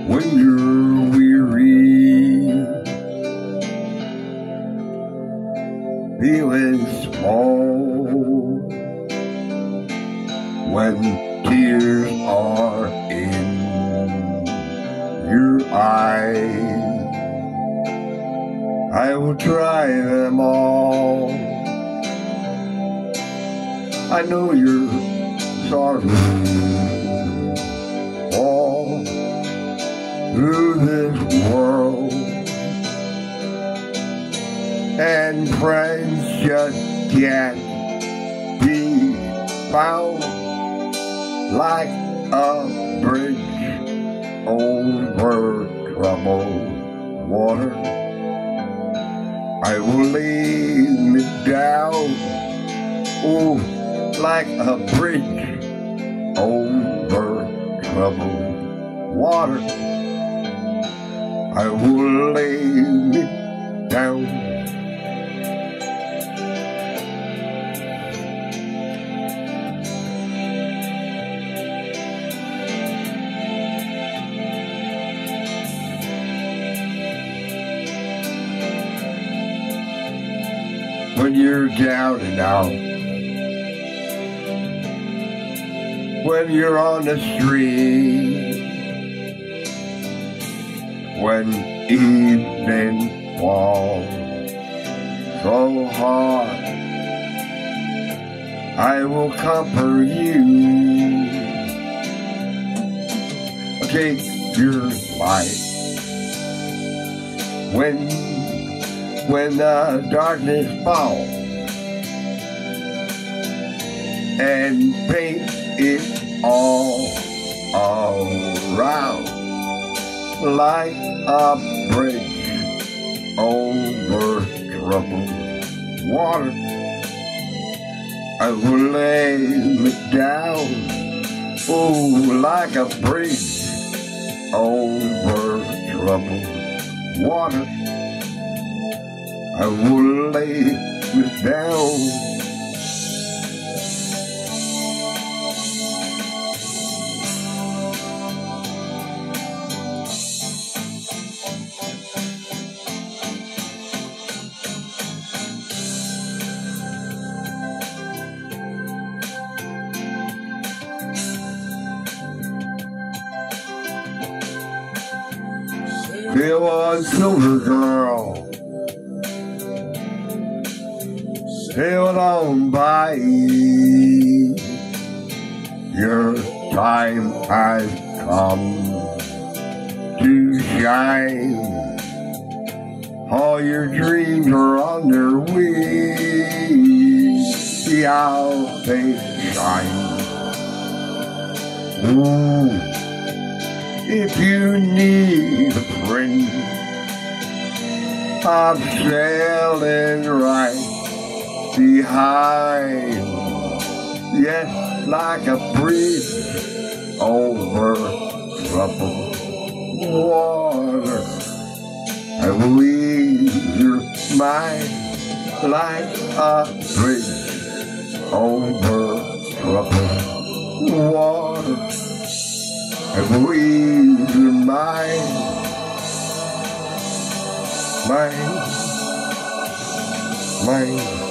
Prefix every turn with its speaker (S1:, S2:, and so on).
S1: when you're weary, feeling small, when tears are in your eyes, I will dry them all. I know your sorrows all through this world, and friends just can't be found like a bridge over troubled water. I will lay me down, oh, like a bridge over troubled water. I will lay me down. When you're down and out, when you're on the street, when evening falls so hard, I will comfort you. Take your light when the darkness falls, and paint it all around like a bridge over troubled water. I will lay me down, oh, like a bridge over troubled water. I will lay me down. There was a silver girl sailed on by. Your time has come to shine. All your dreams are on their way. See how they shine. Ooh. If you need a friend, I'm sailing right behind. Yes, like a bridge over troubled water. I will ease your mind like a bridge over troubled water. I will ease your mind, mind.